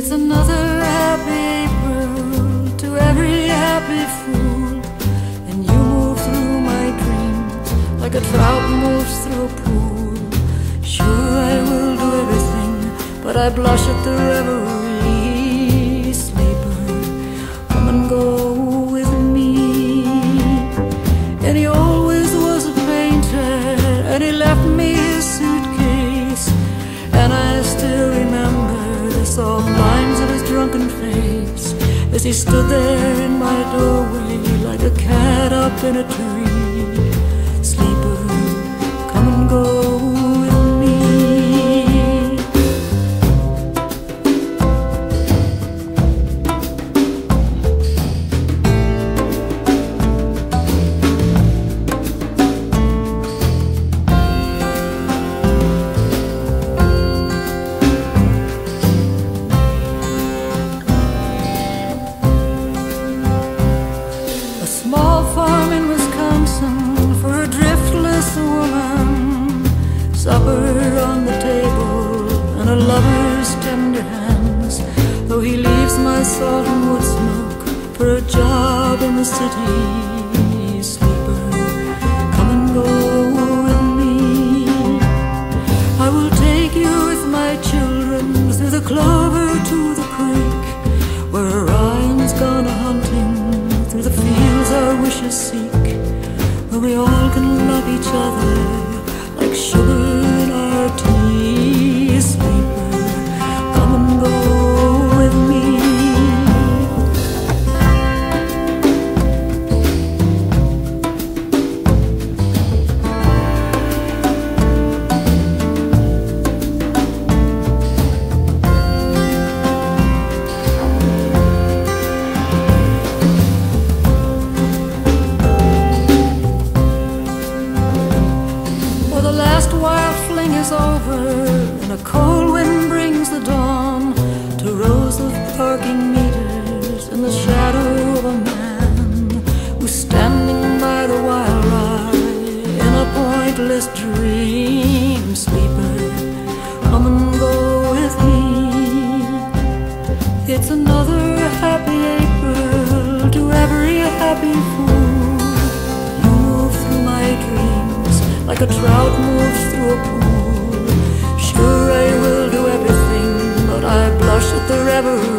It's another happy April to every happy fool, and you move through my dreams like a trout moves through a pool. Sure, I will do everything, but I blush at the reverie. Sleeper, come and go with me. And he always was a painter, and he left me his suitcase, and I still remember the soft lines of his drunken face as he stood there in my doorway like a cat up in a tree. Sleeper, come and go with me. Small farm in Wisconsin for a driftless woman, supper on the table and a lover's tender hands. Though he leaves my salt and wood smoke for a job in the city. Sleeper, come and go with me. I will take you with my children through the clover to the creek, where Orion's gone a-hunting, through the fields our wishes seek, where we all can love each other like sugar in our tea. Sleeper, come and go with me. The last wild fling is over, and a cold wind brings the dawn to rows of parking meters in the shadow of a man who's standing by the wild ride in a pointless dream. Sleeper, come and go with me. It's another happy April to every happy fool. You move through my dreams like a trout moves through a pool. Sure, I will do everything, but I blush at the reverie.